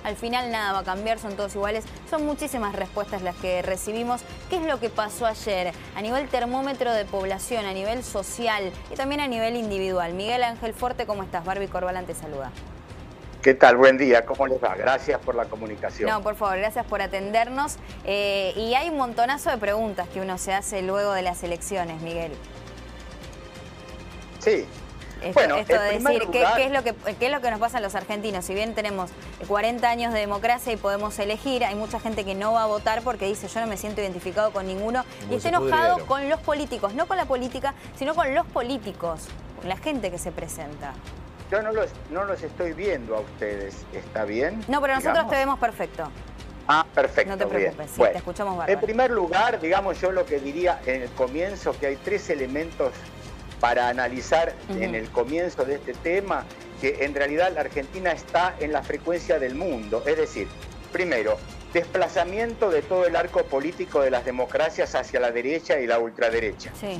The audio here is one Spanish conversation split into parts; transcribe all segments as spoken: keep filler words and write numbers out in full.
al final nada va a cambiar, son todos iguales. Son muchísimas respuestas las que recibimos. ¿Qué es lo que pasó ayer a nivel termómetro de población, a nivel social y también a nivel individual? Miguel Ángel Forte, ¿cómo estás? Barbie Corbalán te saluda. ¿Qué tal? Buen día, ¿cómo les va? Gracias por la comunicación. No, por favor, gracias por atendernos. Eh, y hay un montonazo de preguntas que uno se hace luego de las elecciones, Miguel. Sí. Esto, bueno, esto de decir, lugar... ¿qué, qué, es lo que, ¿qué es lo que nos pasa a los argentinos? Si bien tenemos cuarenta años de democracia y podemos elegir, hay mucha gente que no va a votar porque dice yo no me siento identificado con ninguno y está enojado con los políticos, no con la política, sino con los políticos, con la gente que se presenta. Yo no los, no los estoy viendo a ustedes, ¿está bien? No, pero nosotros digamos? te vemos perfecto. Ah, perfecto. No te preocupes, sí, bueno, te escuchamos bárbaro. En primer lugar, digamos yo lo que diría en el comienzo, que hay tres elementos para analizar uh-huh. en el comienzo de este tema, que en realidad la Argentina está en la frecuencia del mundo. Es decir, primero, desplazamiento de todo el arco político de las democracias hacia la derecha y la ultraderecha. Sí.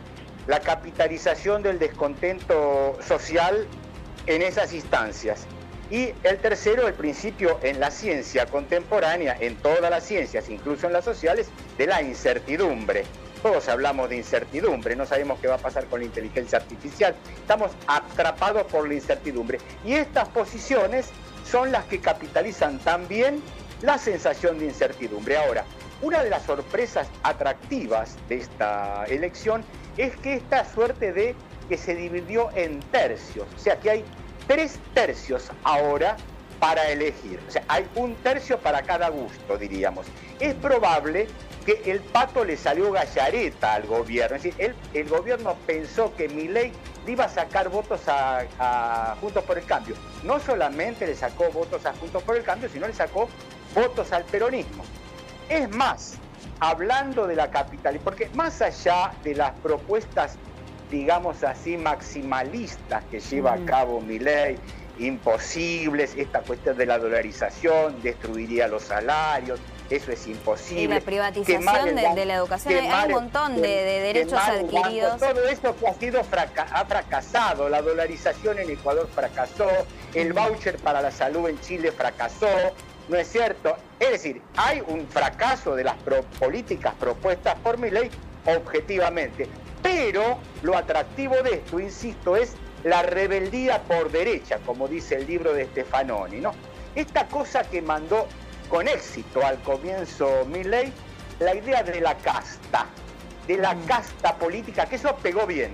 La capitalización del descontento social en esas instancias. Y el tercero, el principio en la ciencia contemporánea, en todas las ciencias, incluso en las sociales, de la incertidumbre. Todos hablamos de incertidumbre, no sabemos qué va a pasar con la inteligencia artificial, estamos atrapados por la incertidumbre. Y estas posiciones son las que capitalizan también la sensación de incertidumbre. Ahora, una de las sorpresas atractivas de esta elección es que esta suerte de que se dividió en tercios, o sea que hay tres tercios ahora para elegir, o sea, hay un tercio para cada gusto, diríamos. Es probable que el pato le salió gallareta al gobierno, es decir, el, el gobierno pensó que Milei le iba a sacar votos a, a Juntos por el Cambio. No solamente le sacó votos a Juntos por el Cambio, sino le sacó votos al peronismo. Es más, hablando de la capital, porque más allá de las propuestas, digamos así, maximalistas que lleva mm. a cabo Milei, imposibles, esta cuestión de la dolarización, destruiría los salarios, eso es imposible. Y la privatización de, de la educación, hay, hay un montón de, de derechos adquiridos. Todo esto que ha, sido fraca ha fracasado, la dolarización en Ecuador fracasó, el voucher para la salud en Chile fracasó, ¿no es cierto? Es decir, hay un fracaso de las pro políticas propuestas por Milei objetivamente. Pero lo atractivo de esto, insisto, es la rebeldía por derecha, como dice el libro de Stefanoni, ¿no? Esta cosa que mandó con éxito al comienzo Milei, la idea de la casta, de la casta política, que eso pegó bien.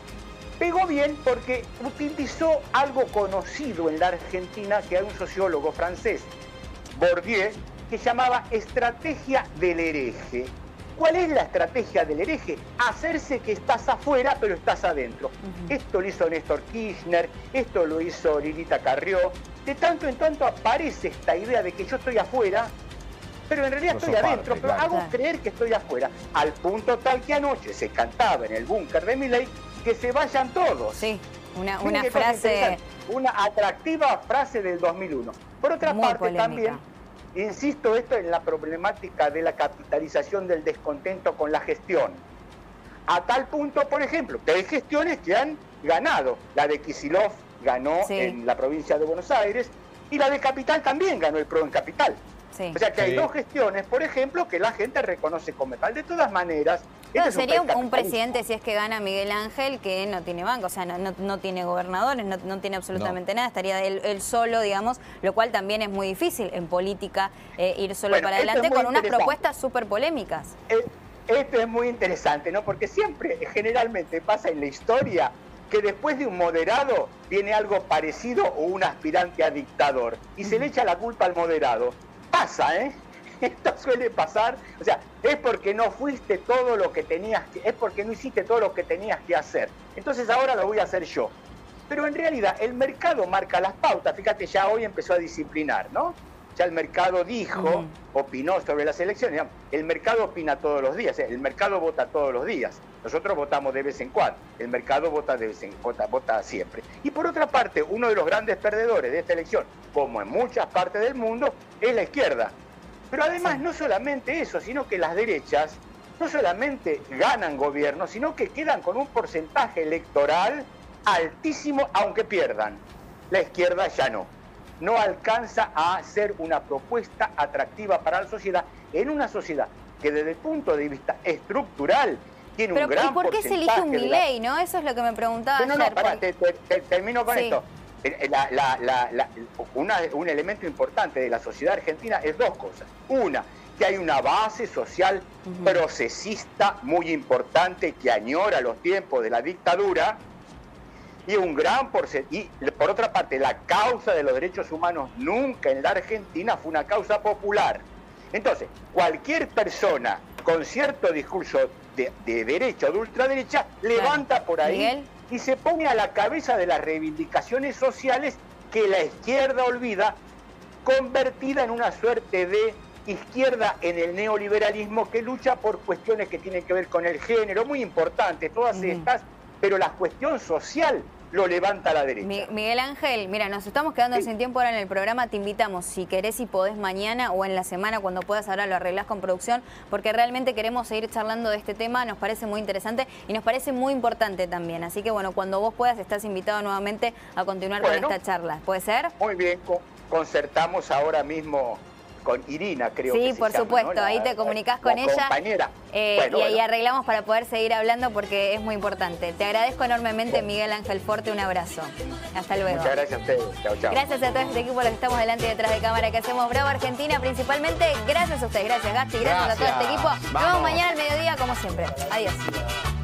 Pegó bien porque utilizó algo conocido en la Argentina, que hay un sociólogo francés, Bourdieu, que llamaba estrategia del hereje. ¿Cuál es la estrategia del hereje? Hacerse que estás afuera, pero estás adentro. Uh-huh. Esto lo hizo Néstor Kirchner, esto lo hizo Lilita Carrió. De tanto en tanto aparece esta idea de que yo estoy afuera, pero en realidad no estoy adentro, parte, pero claro. hago claro. creer que estoy afuera. Al punto tal que anoche se cantaba en el búnker de Milei que se vayan todos. Sí, una, una frase... Una atractiva frase del dos mil uno. Por otra Muy parte polémica. también... Insisto esto en la problemática de la capitalización del descontento con la gestión. A tal punto, por ejemplo, que hay gestiones que han ganado. La de Kicillof ganó sí. en la provincia de Buenos Aires y la de Capital también ganó el PRO en Capital. Sí. O sea que hay sí. dos gestiones, por ejemplo, que la gente reconoce como tal. De todas maneras... No, este sería un, un presidente, si es que gana Miguel Ángel, que no tiene banco, o sea, no, no, no tiene gobernadores, no, no tiene absolutamente no. nada, estaría él, él solo, digamos, lo cual también es muy difícil en política eh, ir solo bueno, para adelante con unas propuestas súper polémicas. Esto es muy interesante, ¿no? Porque siempre, generalmente pasa en la historia que después de un moderado viene algo parecido o un aspirante a dictador y se le echa la culpa al moderado. Pasa, ¿eh? Esto suele pasar, o sea, es porque no fuiste todo lo que tenías que, es porque no hiciste todo lo que tenías que hacer. Entonces ahora lo voy a hacer yo. Pero en realidad el mercado marca las pautas. Fíjate, ya hoy empezó a disciplinar, ¿no? Ya el mercado dijo, uh-huh. opinó sobre las elecciones. El mercado opina todos los días, el mercado vota todos los días. Nosotros votamos de vez en cuando, el mercado vota de vez en vota, vota siempre. Y por otra parte, uno de los grandes perdedores de esta elección, como en muchas partes del mundo, es la izquierda. Pero además sí. no solamente eso, sino que las derechas no solamente ganan gobierno, sino que quedan con un porcentaje electoral altísimo, aunque pierdan. La izquierda ya no. no alcanza a ser una propuesta atractiva para la sociedad, en una sociedad que desde el punto de vista estructural tiene Pero, un gran ¿y por qué se elige un Milei, la... no? Eso es lo que me preguntaba no, no, ayer. No, pará, porque... te, te, termino con sí. esto. La, la, la, la, una, un elemento importante de la sociedad argentina es dos cosas. Una, que hay una base social uh-huh. procesista muy importante que añora los tiempos de la dictadura, y un gran porcentaje. Y por otra parte, la causa de los derechos humanos nunca en la Argentina fue una causa popular. Entonces, cualquier persona con cierto discurso de, de derecha o de ultraderecha levanta por ahí Miguel. y se pone a la cabeza de las reivindicaciones sociales que la izquierda olvida, convertida en una suerte de izquierda en el neoliberalismo que lucha por cuestiones que tienen que ver con el género, muy importantes, todas uh-huh. estas, pero la cuestión social lo levanta a la derecha. Mi, Miguel Ángel, mira, nos estamos quedando sí. sin tiempo ahora en el programa, te invitamos, si querés y podés mañana o en la semana, cuando puedas, ahora lo arreglás con producción, porque realmente queremos seguir charlando de este tema, nos parece muy interesante y nos parece muy importante también, así que bueno, cuando vos puedas estás invitado nuevamente a continuar bueno, con esta charla, ¿puede ser? Muy bien, concertamos ahora mismo con Irina, creo sí, que se por llama, supuesto, ¿no? la, ahí te comunicás la con ella compañera. Eh, bueno, y ahí bueno. arreglamos para poder seguir hablando porque es muy importante. Te agradezco enormemente, Miguel Ángel Forte, un abrazo. Hasta luego. Muchas gracias a ustedes. Chao, chao. Gracias a todo este equipo, los que estamos delante y detrás de cámara, que hacemos Bravo Argentina, principalmente gracias a ustedes. Gracias, Gasti, gracias, gracias a todo este equipo. Nos vemos mañana al mediodía, como siempre. Adiós.